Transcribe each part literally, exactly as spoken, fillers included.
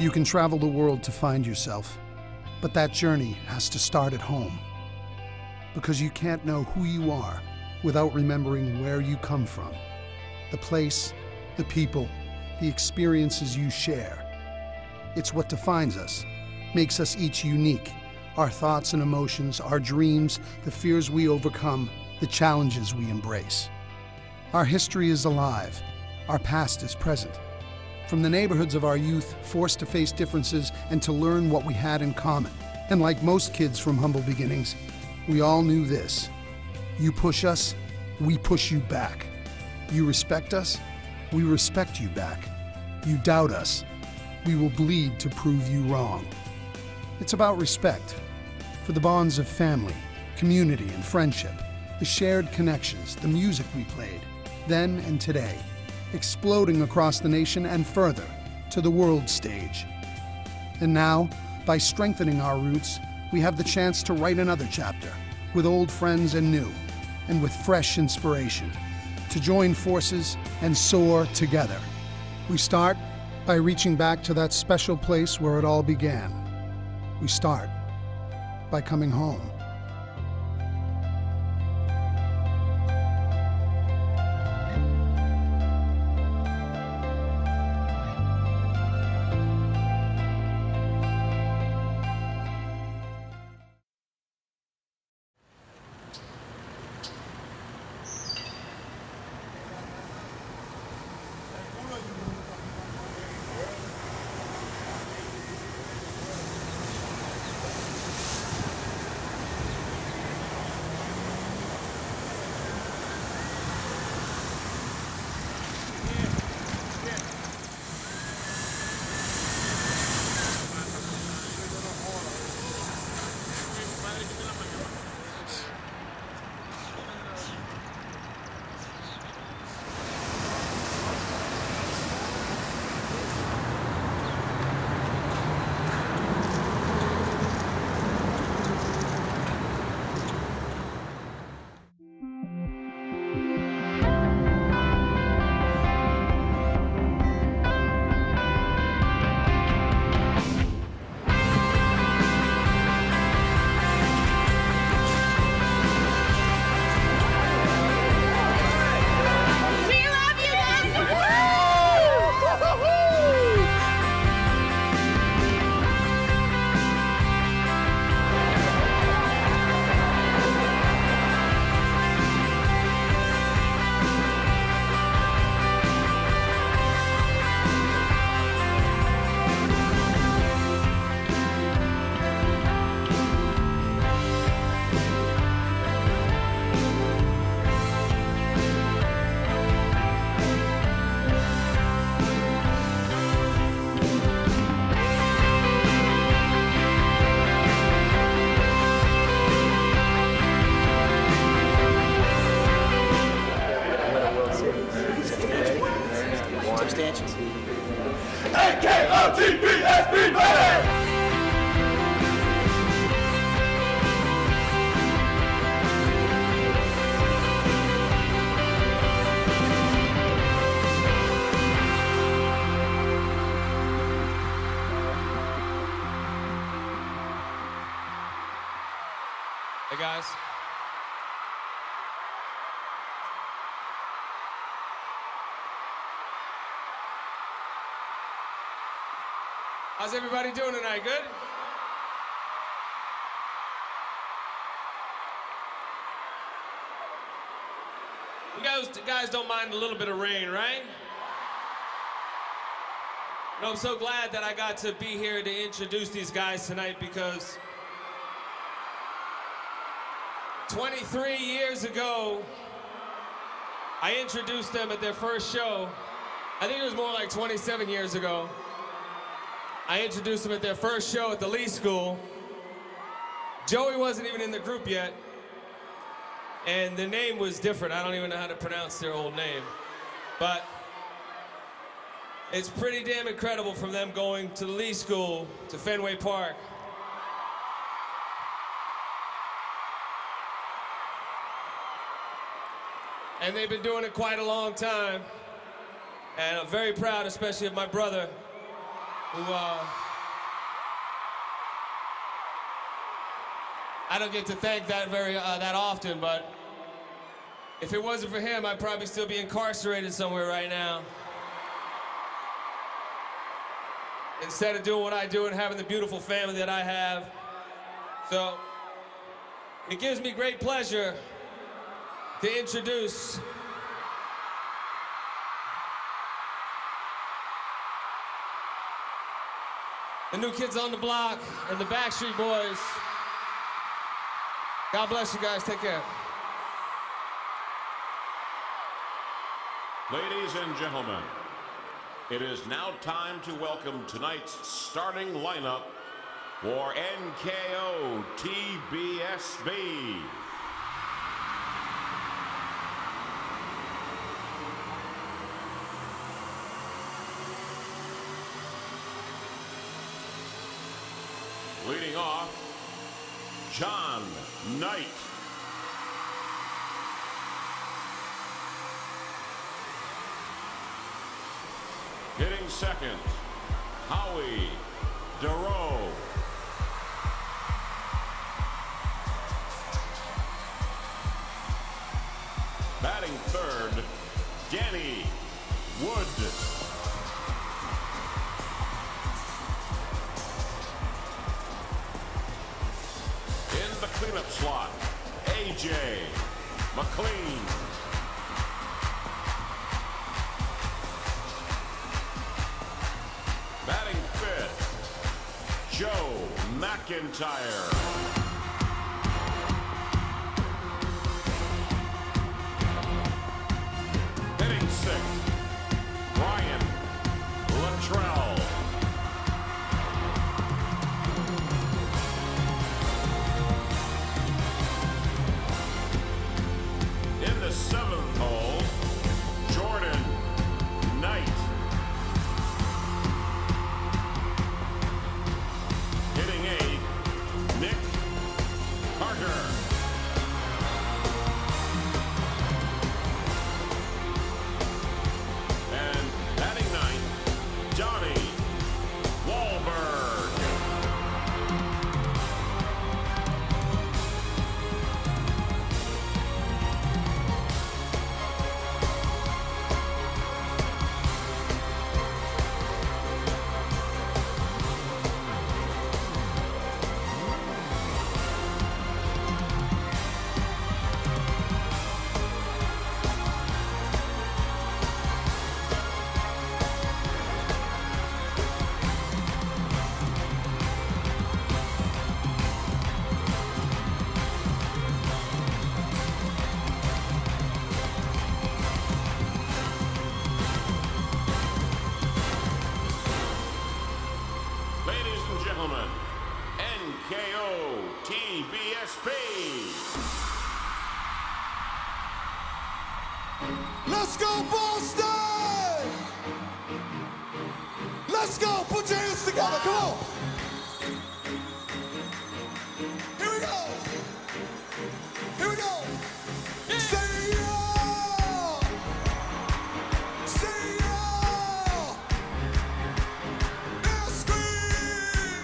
You can travel the world to find yourself, but that journey has to start at home. Because you can't know who you are without remembering where you come from. The place, the people, the experiences you share. It's what defines us, makes us each unique. Our thoughts and emotions, our dreams, the fears we overcome, the challenges we embrace. Our history is alive. Our past is present. From the neighborhoods of our youth, forced to face differences and to learn what we had in common. And like most kids from humble beginnings, we all knew this. You push us, we push you back. You respect us, we respect you back. You doubt us, we will bleed to prove you wrong. It's about respect for the bonds of family, community, and friendship, the shared connections, the music we played, then and today, exploding across the nation and further to the world stage. And now, by strengthening our roots, we have the chance to write another chapter with old friends and new, and with fresh inspiration, to join forces and soar together. We start by reaching back to that special place where it all began. We start by coming home. A K O T P S B, baby! Hey guys. How's everybody doing tonight? Good? You guys, you guys don't mind a little bit of rain, right? No, I'm so glad that I got to be here to introduce these guys tonight because twenty-three years ago, I introduced them at their first show. I think it was more like twenty-seven years ago. I introduced them at their first show at the Lee School. Joey wasn't even in the group yet. And the name was different. I don't even know how to pronounce their old name. But it's pretty damn incredible from them going to the Lee School to Fenway Park. And they've been doing it quite a long time. And I'm very proud, especially of my brother, who, uh, I don't get to thank that very, uh, that often, but if it wasn't for him, I'd probably still be incarcerated somewhere right now. Instead of doing what I do and having the beautiful family that I have. So, it gives me great pleasure to introduce the New Kids on the Block and the Backstreet Boys. God bless you guys. Take care. Ladies and gentlemen, it is now time to welcome tonight's starting lineup for N K O T B S B. Leading off, John Knight. Hitting second, Howie Dorough. Batting third, Danny Wood. In the cleanup slot, A J McLean. Batting fifth, Joe McIntyre. Hitting sixth, Brian Luttrell. In the seventh hole, Jordan Knight. Hitting eighth, Nick Carter. And batting ninth, Johnny Wahlberg. Ladies and gentlemen, N K O T B S B. Let's go, Boston! Let's go! Put your hands together, come on! Here we go! Here we go! Say yeah! Say yeah! And scream!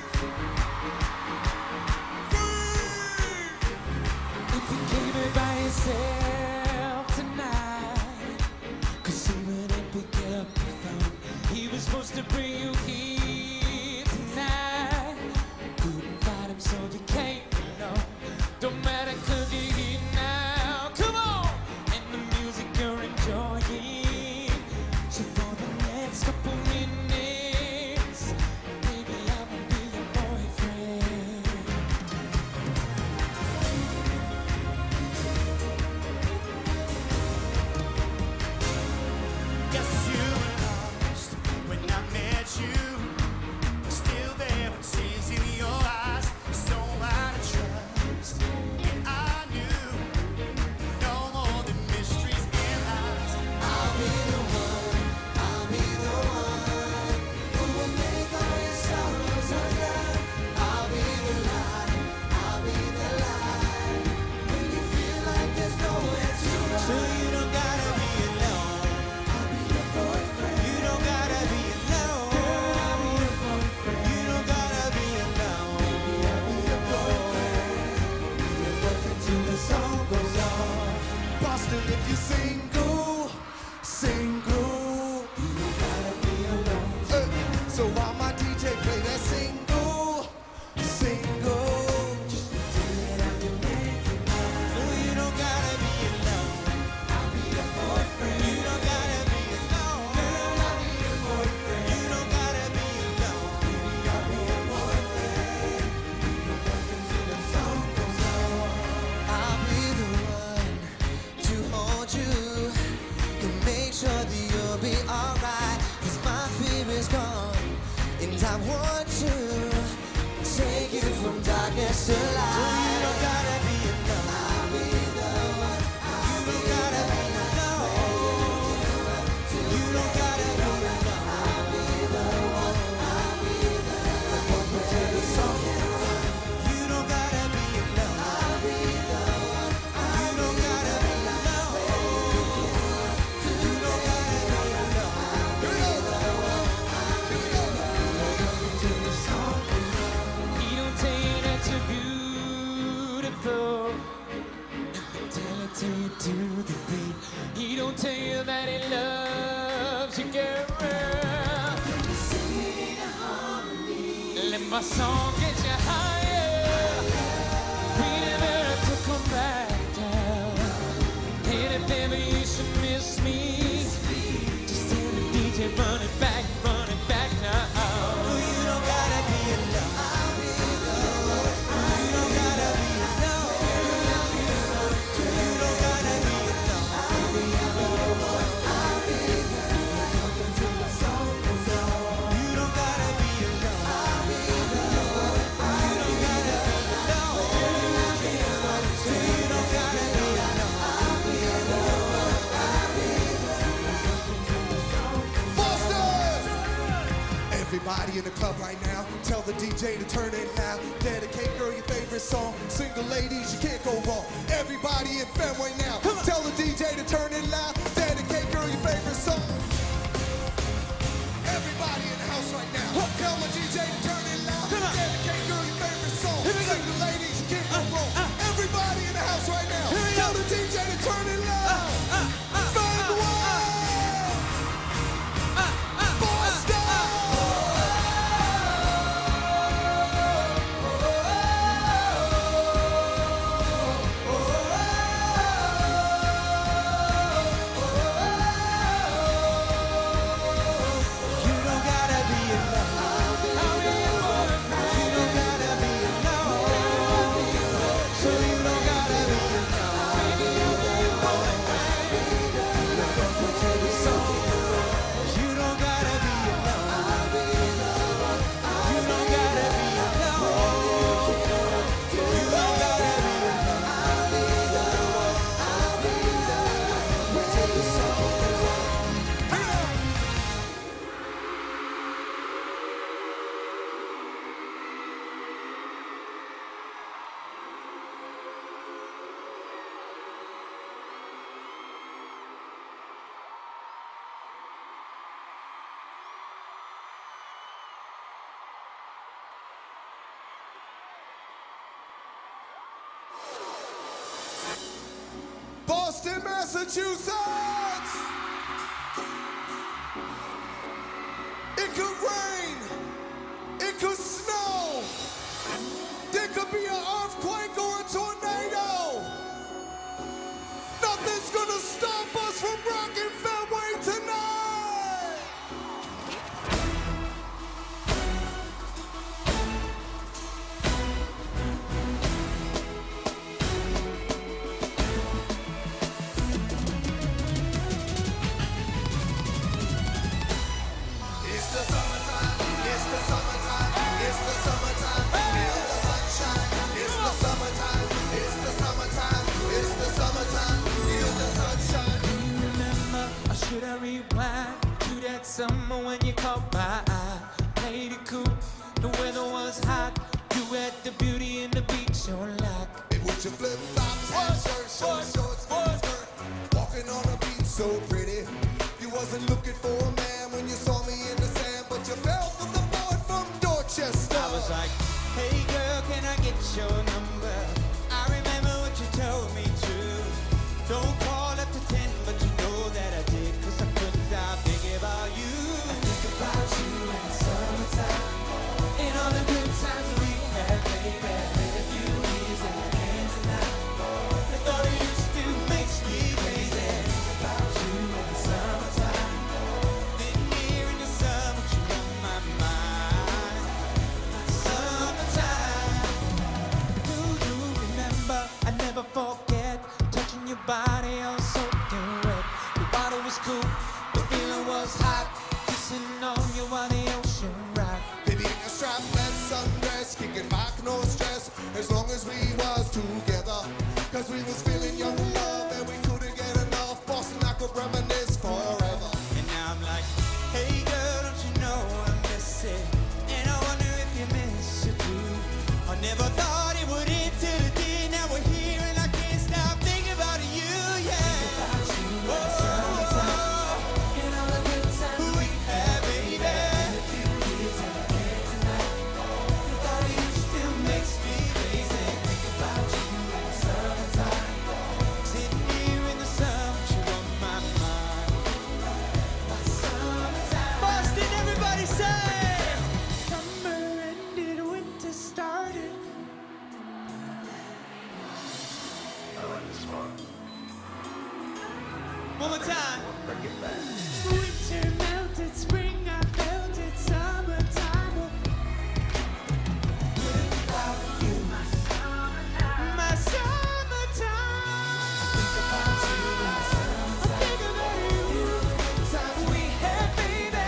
Free! If you came in by yourself tonight, 'cause even if pick up the phone, he was supposed to bring you here tonight. Couldn't find him, so you can't be alone. Don't matter, 'cause you're here now. Come on! And the music you're enjoying. So for the next couple minutes, baby, I will be your boyfriend. Guess you were lost when I met you. darkest alive. So you don't gotta be alone. I'll be the one. You don't gotta be alone. You don't gotta be alone. I'll be the one. I'll be the one. Welcome to the song. You don't gotta be alone. I'll be the one. You don't gotta be alone. You don't gotta be alone. I'll be the one. Welcome to the song. He don't tell you that you're beautiful. Tell it to you to the beat. He don't tell you that he loves you, girl. Sing a harmony. Let my song get you higher. We never have to come back down. And if ever you should miss me, just tell the D J run it back, run it back now. Oh, you don't gotta be alone. I'll be the one. You don't gotta be alone. You don't gotta be alone. I'll be the one. I'll be the one. Welcome to the song. You don't gotta be alone. I'll be the one. You don't gotta be alone. I'll be the one. So you don't gotta be alone. I'll be the one. I'll be the one. Boston! Everybody in the club right now, tell the D J to turn it loud. Dedicate, girl, your favorite song. Single ladies, you can't go wrong. Everybody in Fenway now, tell the D J to turn it loud. Dedicate, girl, your favorite song. Everybody in the house right now, tell my D J to turn it loud. Dedicate, girl, your favorite song. Single ladies, you can't go wrong. Everybody in the house right now, tell the D J to turn it loud. Fenway! Boston! You don't gotta be alone. I'll be the one. You don't gotta be alone. So you don't gotta be alone. I'll be the one. Welcome to the song. You don't gotta be alone. I'll be the one. You don't gotta be alone. You don't gotta be alone. I'll be the one. I'll be the one. Welcome to the song. Boston, Massachusetts! It could rain, it could snow, there could be an earthquake or a tornado. Nothing's gonna stop us from rocking Fenway tonight! It's the summertime, it's the summertime, it's the summertime, feel the sunshine. It's the summertime, it's the summertime, it's the summertime, feel the sunshine. You remember, or should I rewind to that summer when you caught my eye? Played it cool, the weather was hot. You had the beauty and the beach on lock. It was your flip flops, half shirt, short shorts, mini skirt, walking on a beach so pretty. You wasn't looking for a man when you saw me in the sand, but you fell for the boy from Dorchester. I was like, hey girl, can I get your number? I remember what you told me to. Don't call up to ten, but you know that I did, cause I couldn't stop thinking about you. I think about you in the summertime, and all the good times we had, baby. Been a few years in my hand tonight. The thought of you still makes me crazy. Think about you in the summertime. together. Cause we was feeling young love and we couldn't get enough. Boston, I could reminisce forever. And now I'm like, hey girl, don't you know I miss it? And I wonder if you miss it too. I never thought it would end till the day. Now we're here and I can't stop thinking about you, yeah. Think about you, oh, and all the good times we had, baby. And a few years in the bed tonight. The thought of you still makes me crazy. Think about you in the summertime. Sitting here in the sun, but you on my mind. My summertime. Boston, everybody say! Summer ended, winter started. One more time. Winter melted, spring I felt it, summertime. Without you, my summertime. My summertime. Think about you in the summertime. I think about you. Times we had, baby.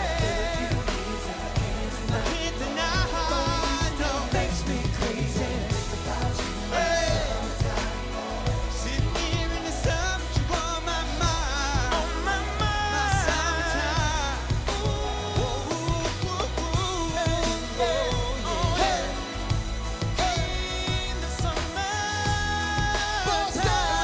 I can't deny. No, makes me crazy. Hey. Sitting here in the sun, but you on my mind. On my mind. My summertime. Ooh, ooh, ooh, ooh. Hey, hey, hey. In the summertime.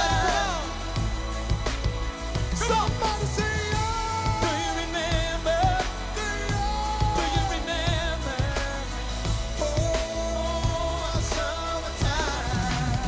Somebody say Do you remember? Do you remember? Oh, our summertime.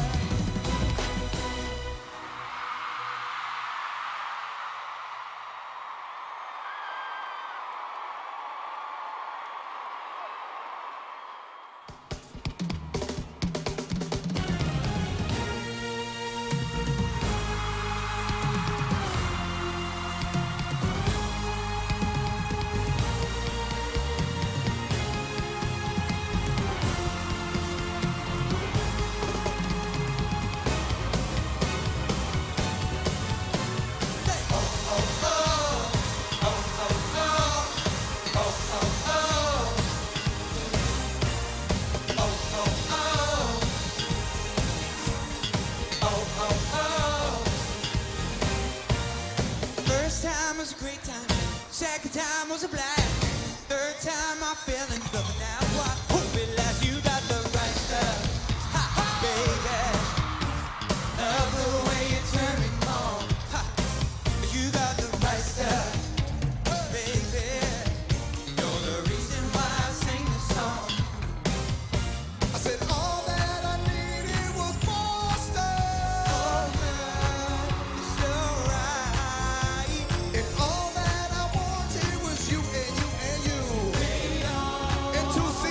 First time was a great time. Second time was a blast. Third time I fell in love, and now I hope it lasts. You got the right stuff, ha, baby. Love the way you turn me on. Ha. You got the right stuff, baby. You're the reason why I sing this song. I said all that I needed was Boston. Oh, girl, it's alright. And all that I wanted was you and you and you. Baby, oh, And two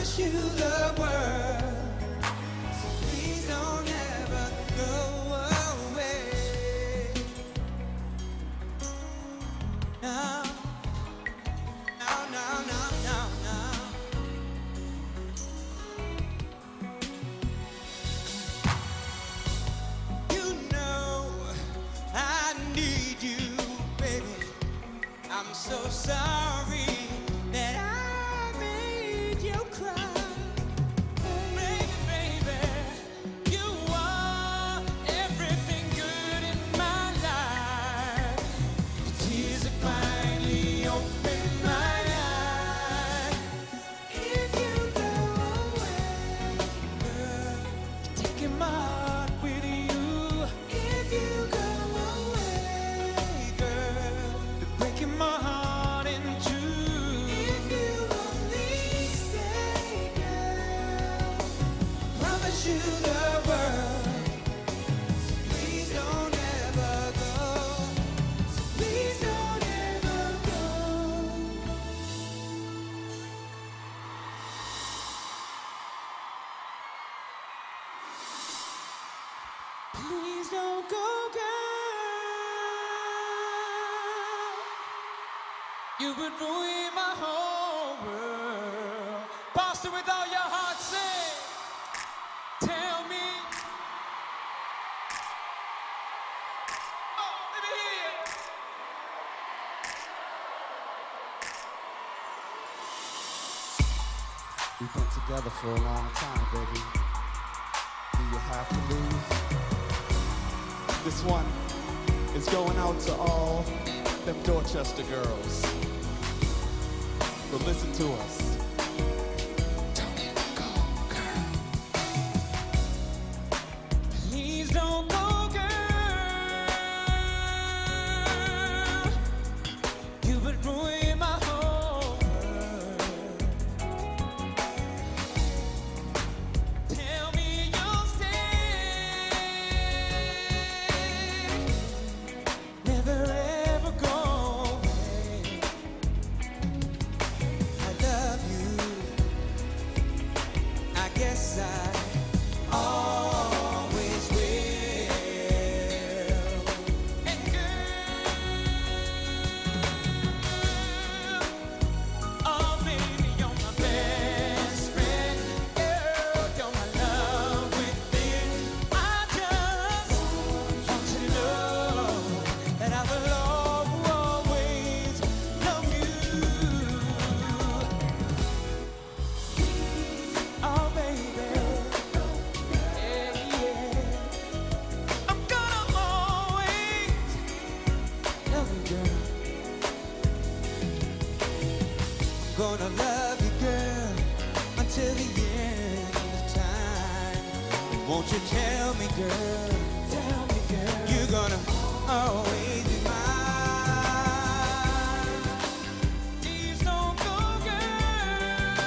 promise you the world. So please don't ever go away. No, no, no, no, no, no. You know I need you, baby. I'm so sorry that I made you cry. Baby, baby, you are everything good in my life. The tears have finally opened my eyes. If you go away, girl, you're taking my heart with you. If you go away, girl, you're breaking my heart in two. If you only stay, girl, promise you the world. So please don't ever go. So please don't ever go. Please don't go, girl. You would ruin my whole world. Boston, with all your heart, sing. Tell me. Oh, let me hear you. We've been together for a long time, baby. Do you have to leave? This one is going out to all them Dorchester girls. But listen to us. Don't go, girl. Please don't go, girl. You would ruin my whole world. Tell me you'll stay. Never ever go away. I love you. I guess I always will. And girl, oh baby, you're my best friend. Girl, you're my love within. I just want you to know that I will always love you. Oh baby, yeah, yeah. I'm gonna always love you, girl. Gonna love you, girl, until the end of time. Won't you tell me, girl? Tell me, girl. You're gonna always be mine. Please don't go, girl.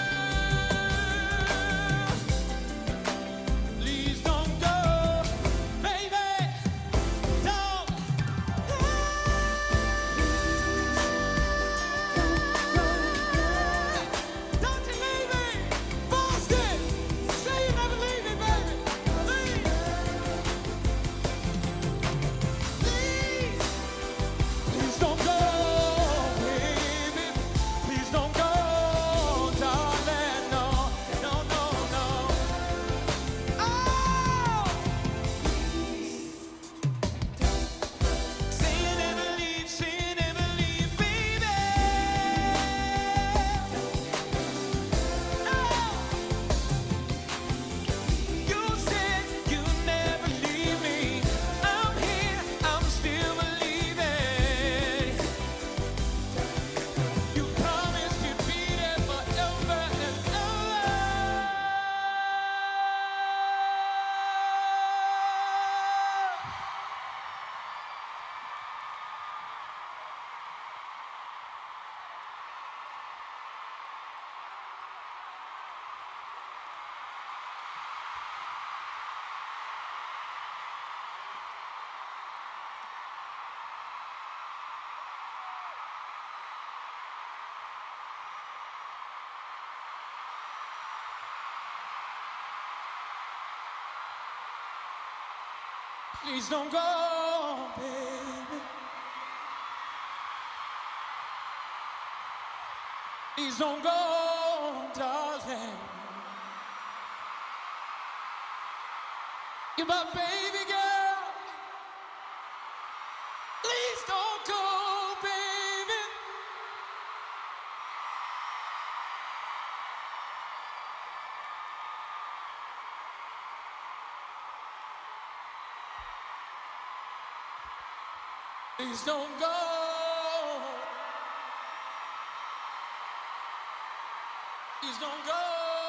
Please don't go, baby. Don't. Don't you leave me, Boston. Say you never leave me, baby. Please. Please. Please don't go, baby. Please don't go, darling. You're my baby girl. Please don't go, baby. Please don't go. Please don't go.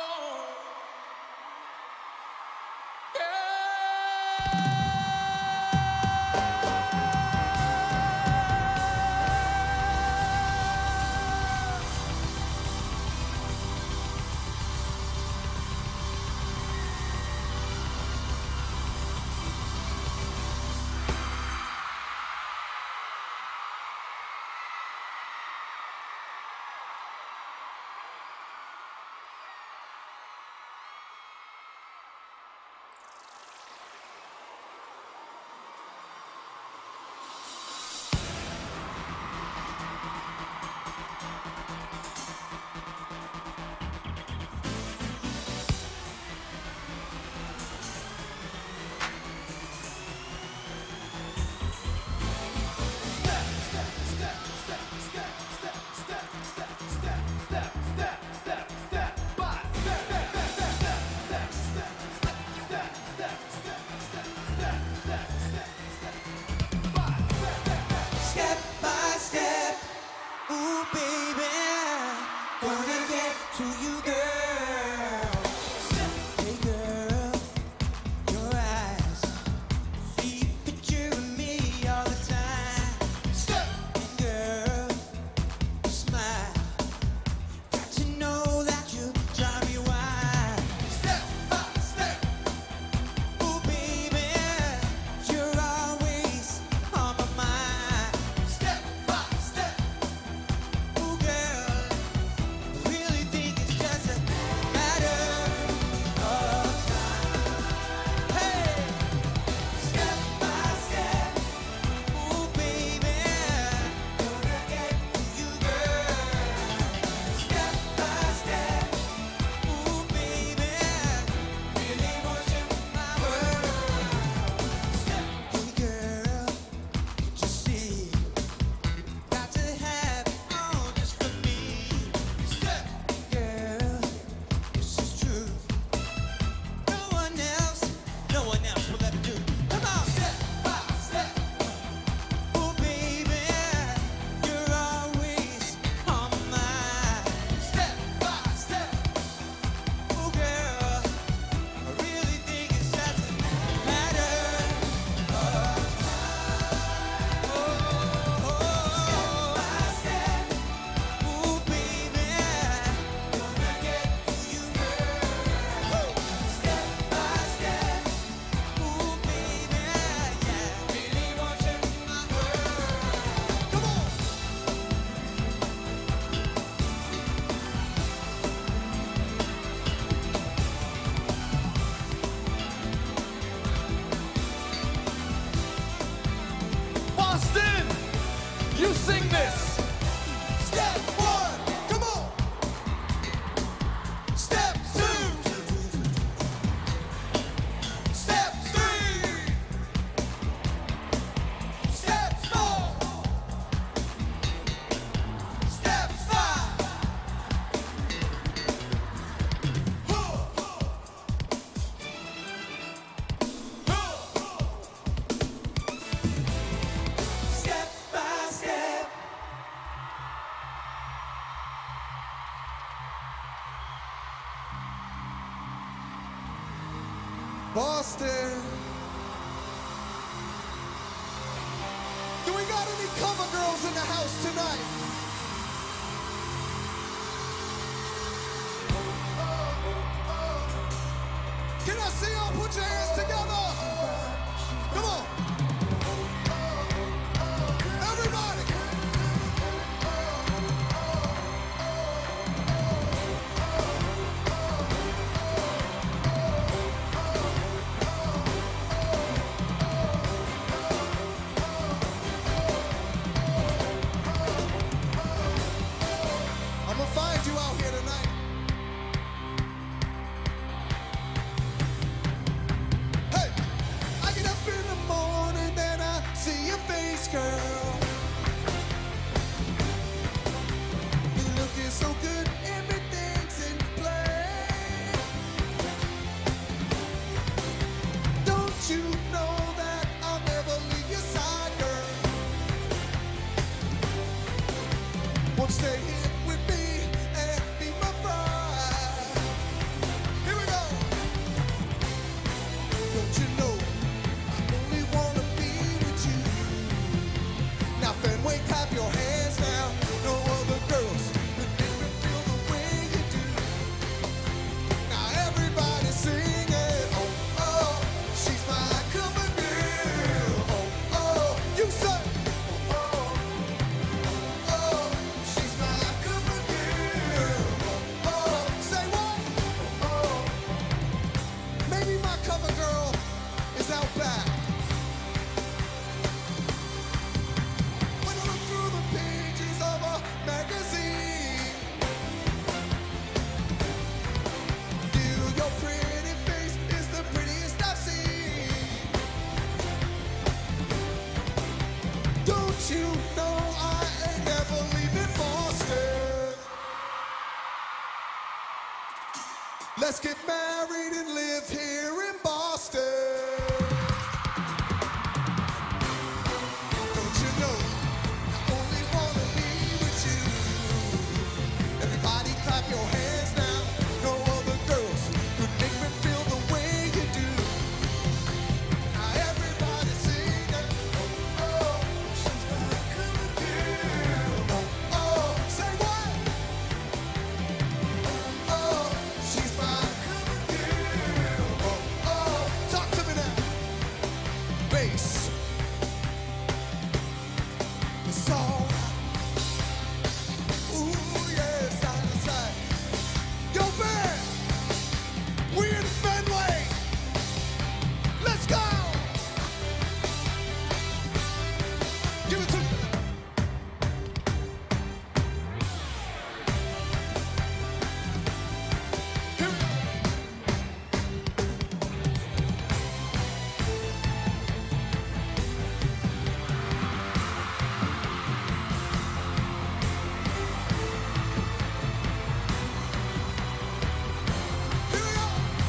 Boston. Do we got any cover girls in the house tonight? Can I see y'all put your hands together? Come on. Everybody. Let's get married and live here in Boston. Don't you know, I only wanna be with you. Everybody clap your hands now. No other girls could make me feel the way you do. Now everybody sing it. Oh, oh, she's my kind of girl. Oh, oh, say what? Oh, oh, she's my kind of girl. Oh, oh, talk to me now. Bass. It's all right. Ooh, yeah, side to side. Yo, band, we in Fenway. Let's go. Give it to me. Here we go. Here we go.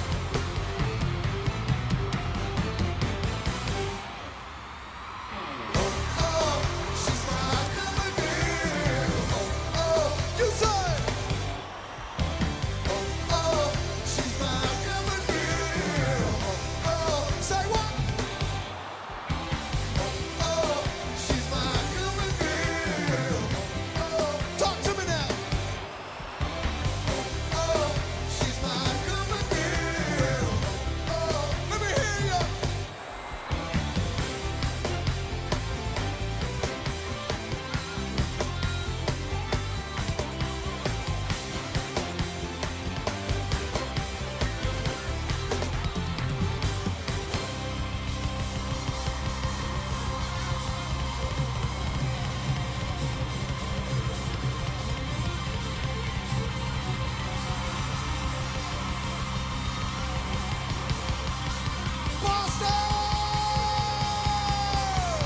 Oh, she's my kind of girl. Oh, oh, you say. Oh, oh, she's my kind of girl. Oh, oh, say what? Oh, oh, she's my kind of girl. Oh, oh, talk to me now. Oh, oh, she's my kind of girl. Oh, oh, let me hear ya. Boston!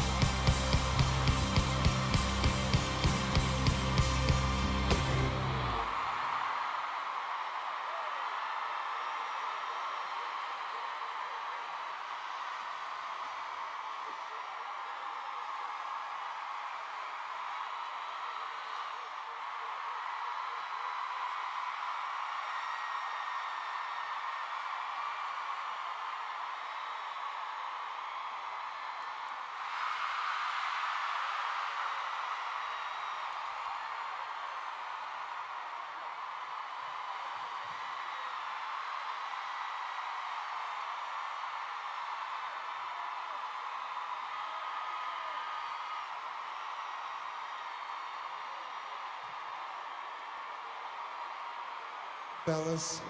Fellas,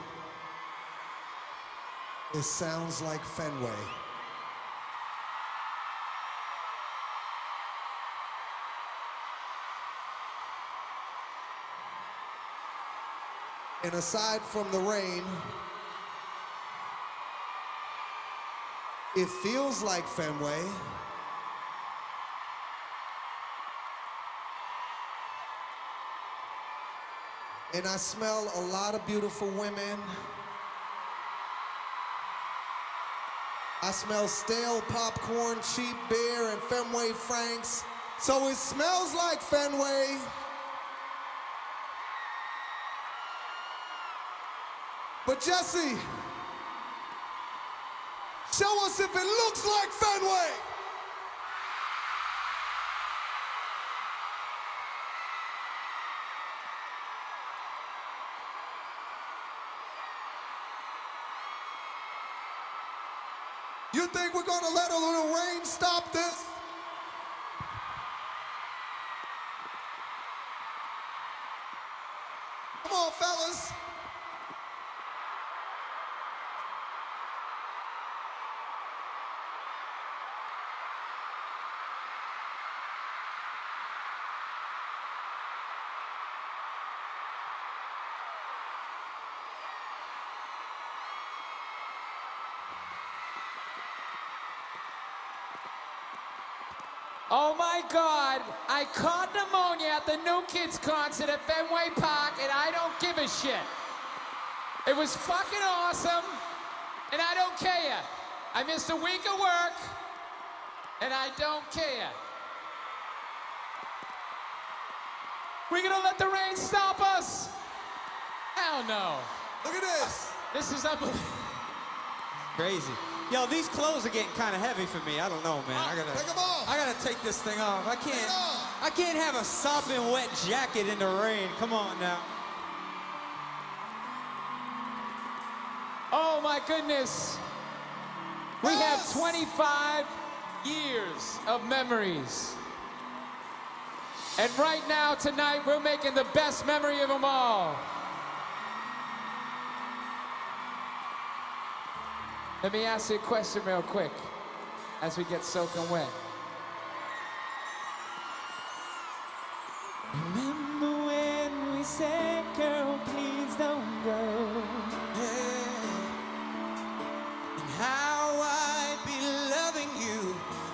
it sounds like Fenway. And aside from the rain, it feels like Fenway. And I smell a lot of beautiful women. I smell stale popcorn, cheap beer, and Fenway Franks. So it smells like Fenway. But Jesse, show us if it looks like Fenway. You think we're gonna let a little rain stop this? Come on, fellas. Oh my God, I caught pneumonia at the New Kids concert at Fenway Park and I don't give a shit. It was fucking awesome, and I don't care. I missed a week of work, and I don't care. We gonna let the rain stop us? Hell no. Look at this. This is unbelievable. Crazy. Yo, these clothes are getting kind of heavy for me. I don't know, man. I gotta, Take them off. I gotta take this thing off. I Take it can't, off. I can't have a sopping wet jacket in the rain. Come on now. Oh my goodness. We Yes. have twenty-five years of memories. And right now, tonight, we're making the best memory of them all. Let me ask you a question real quick as we get soaking wet. Remember when we said, girl, please don't go. And how I'd be loving you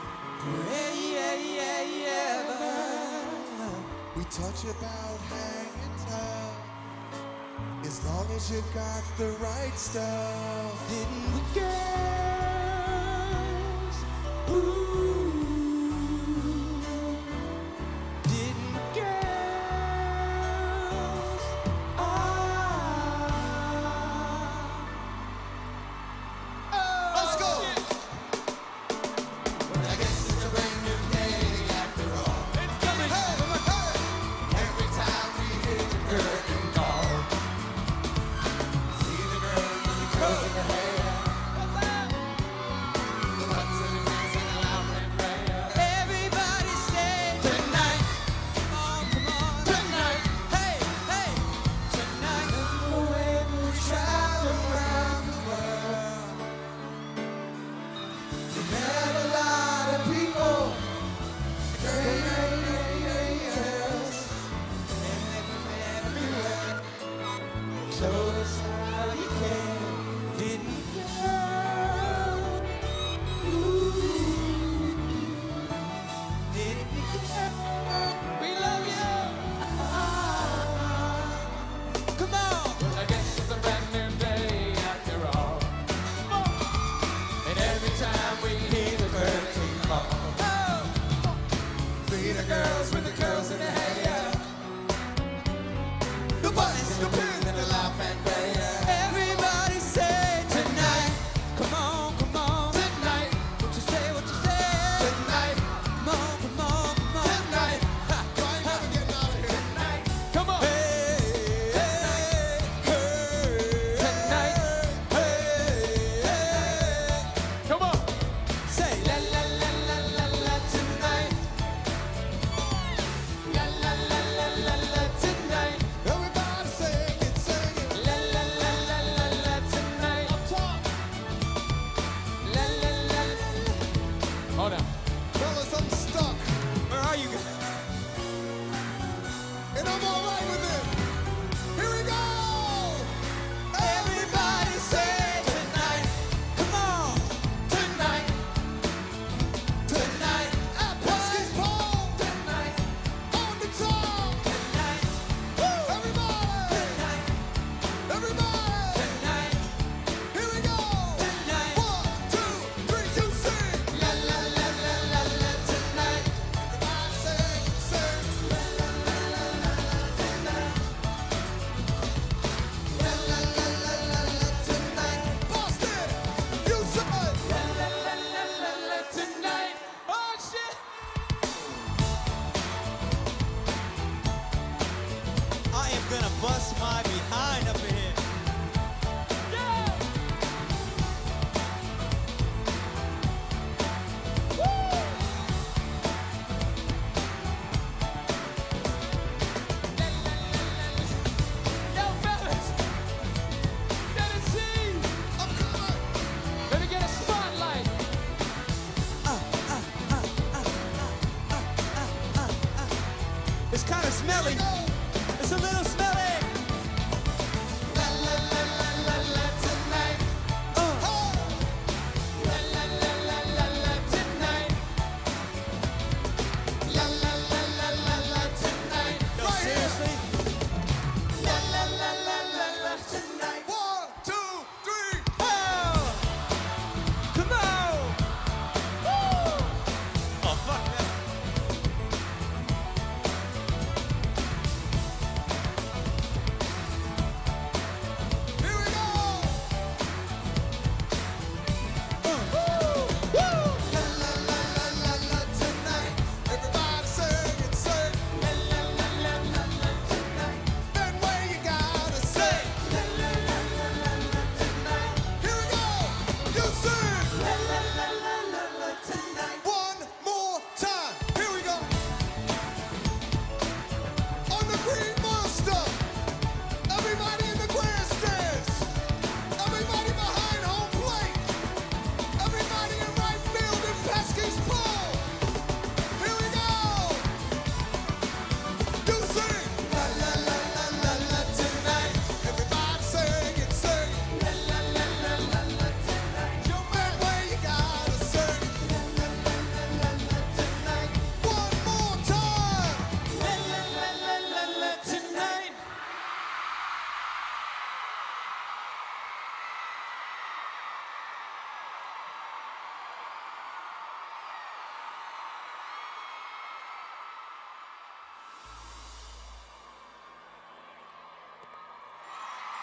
forever. We touch about hanging tough. As long as you got the right stuff. Didn't we, girls? Ooh. Didn't we, girls? Ah. Oh, Let's go. shit. I guess it's a brand new day after all. It's coming. Hey, Come on. hey. Every time we hit the curtain call, see the girls with the curls in their hair. The butts and the rings and the loud fanfare. Everybody say tonight. Come on, come on. Tonight. Hey, hey. Tonight. When we travel around the world, we met a lot of people, great angels, and everywhere. Showed us how you can, didn't you? Ooh, didn't you? We love you. Come on. I guess it's a brand new day after all. And every time we hear the curtain call, See the girls with the curls in their hair, the buttons, the pins, and the loud fanfare. Everybody say tonight.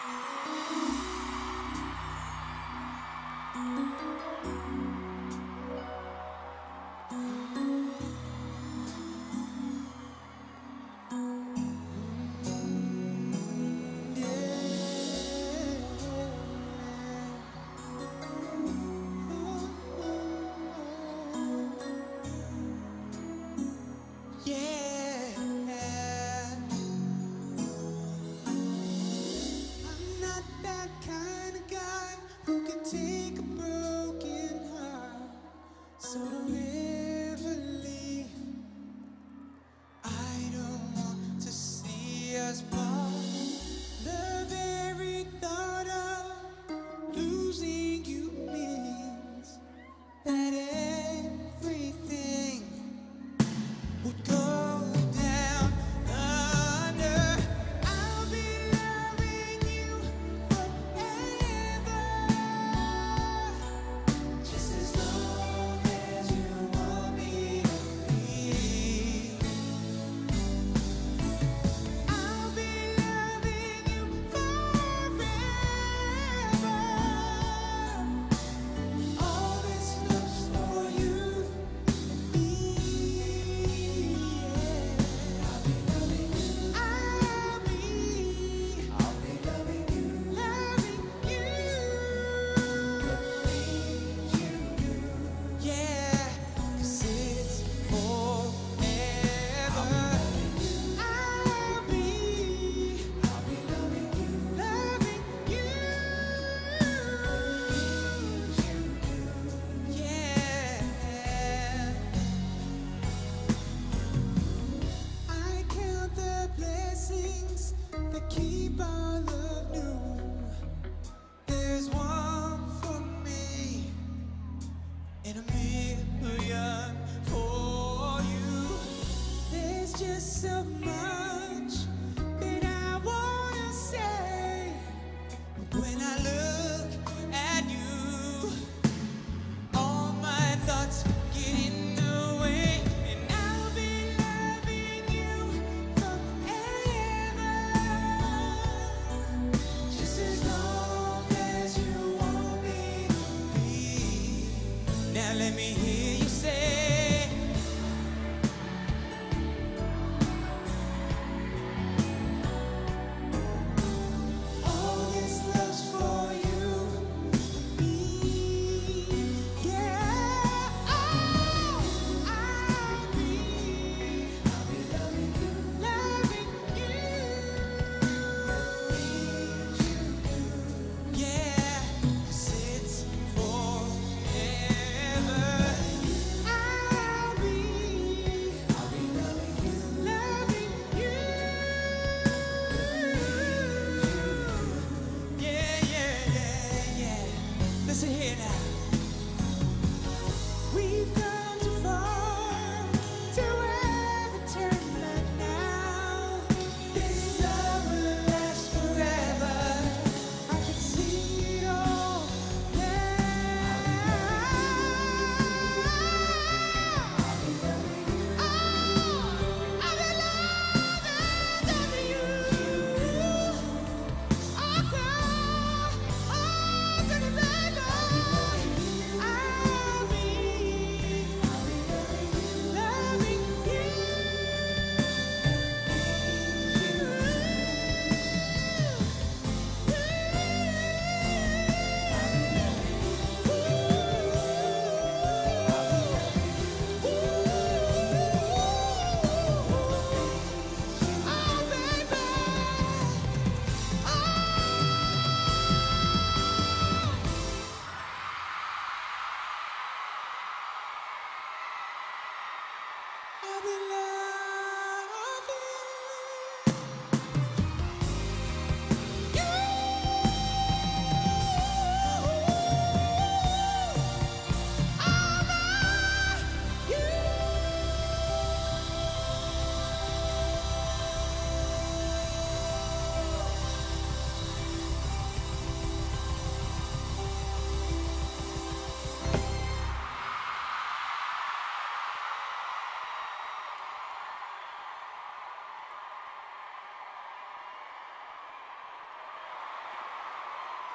Forever.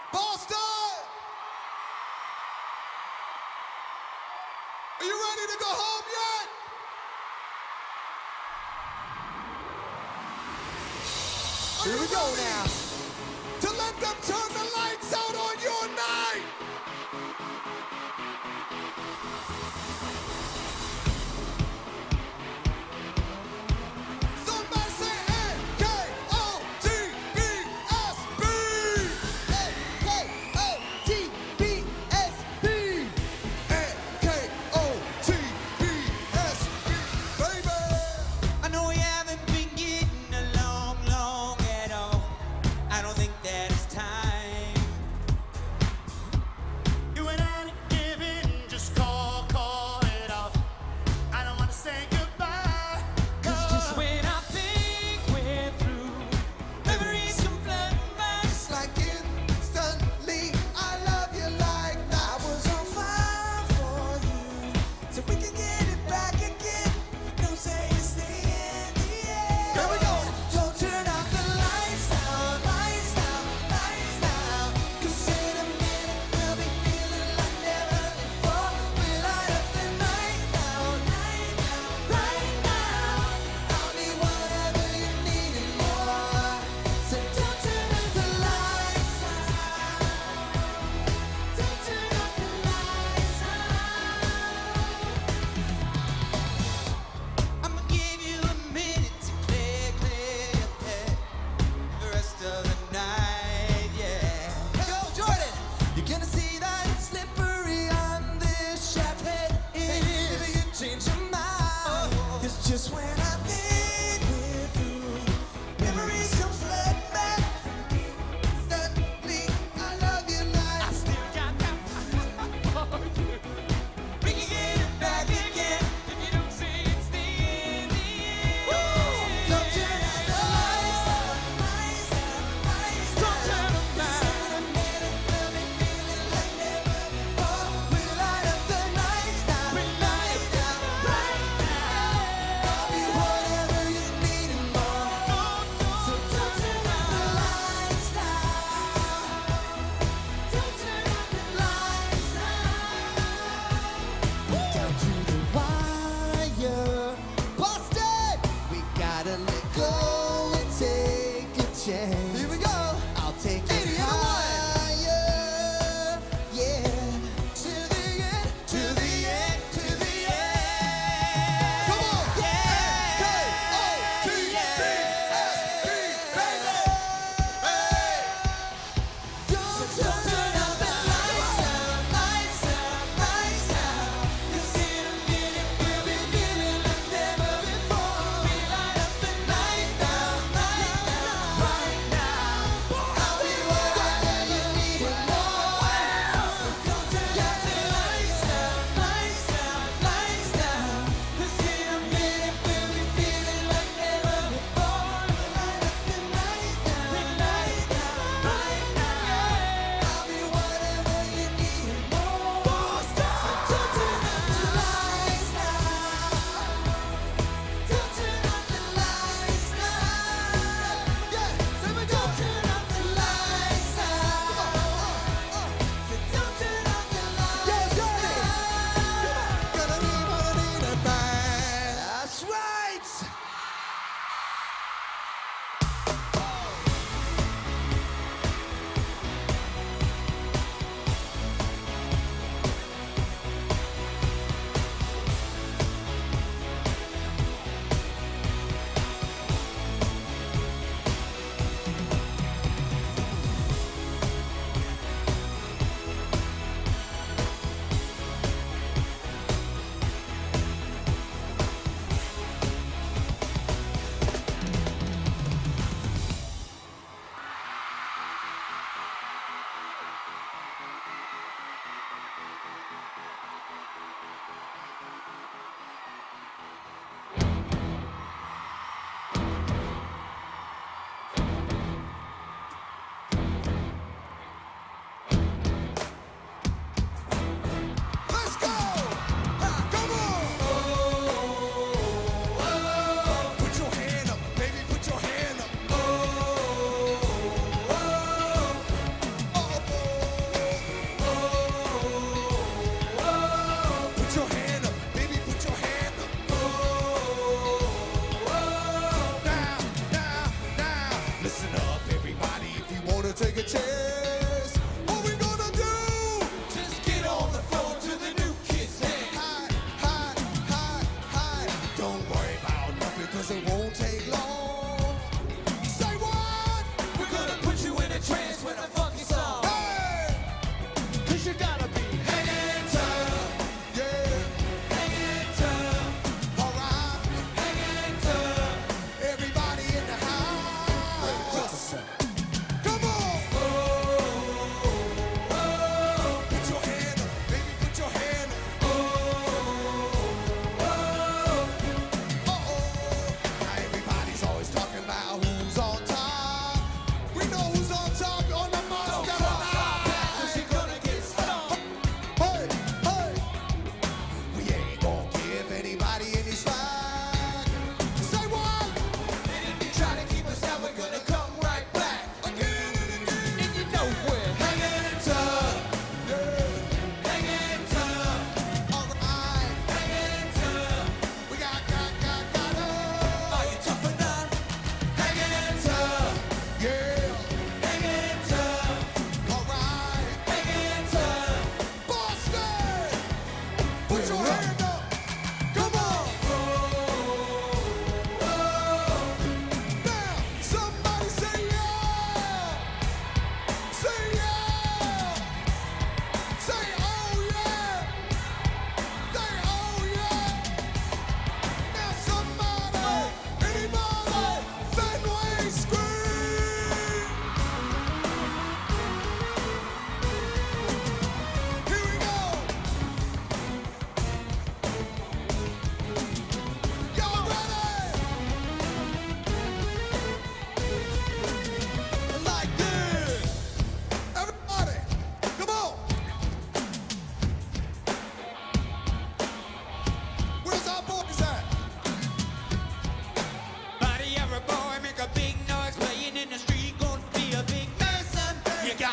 Boston! Are you ready to go home yet? Are Here we you go ready now. to let them turn the lights out on your night? Somebody say N K O T B S B! N K O T B S B. N K O T B S B, baby! I know we haven't been getting along long at all.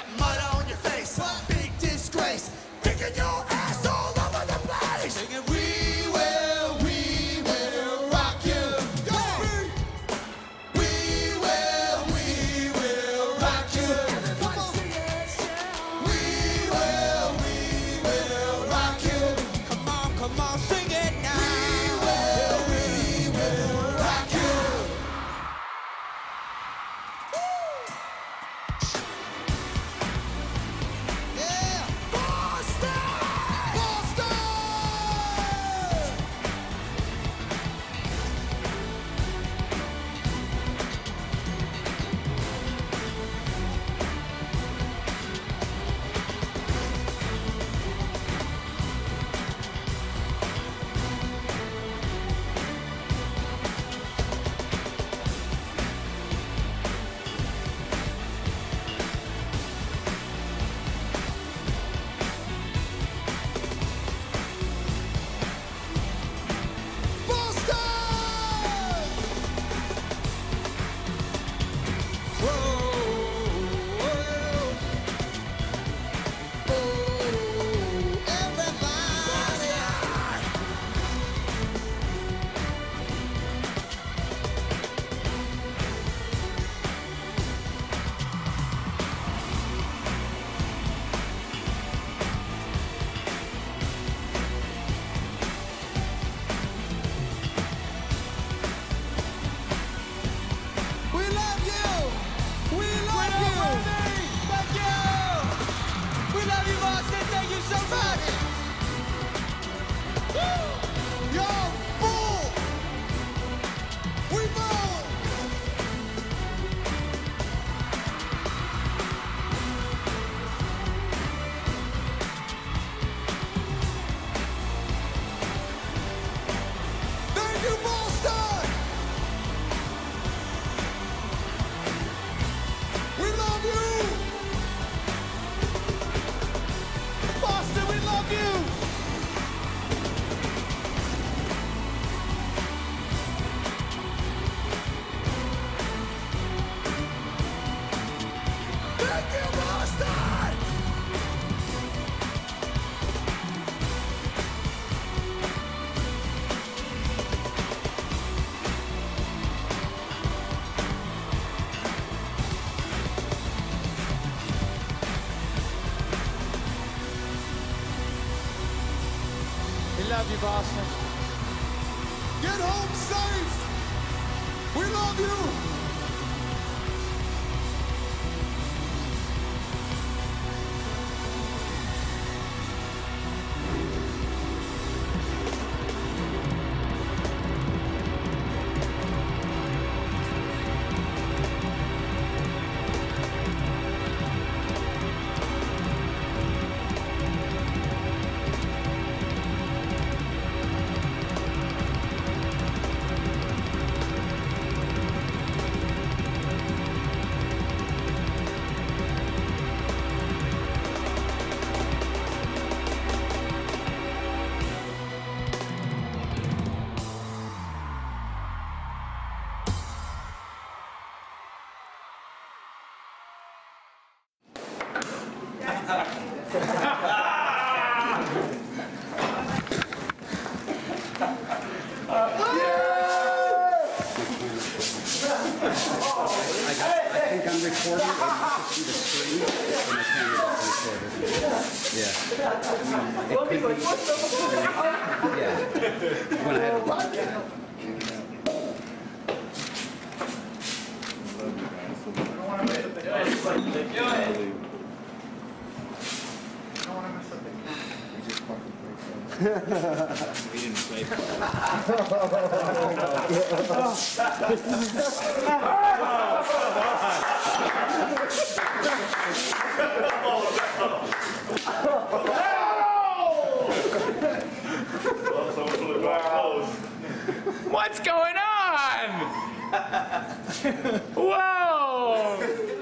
got mud on your face. Big disgrace. Kicking your ass all over the place. Singing, we will, we will rock you. Yo! We will, we will rock you. Come on. We will, we will rock you. Come on, come on, sing it now. We will, we will rock you. Yeah! Boston! Boston! We love you! We love you! Thank you! We love you, Boston. Thank you so much. Yo, bull! We bull! Thank you, Boston! We love you! Boston, we love you! Thank you, Boston! We love you, Boston. Get home safe! We love you! I think I'm recording, and you should see the screen, and the camera doesn't record it. Yeah. I mean, it could be, yeah. When I had a podcast. We didn't play. What's going on? Whoa!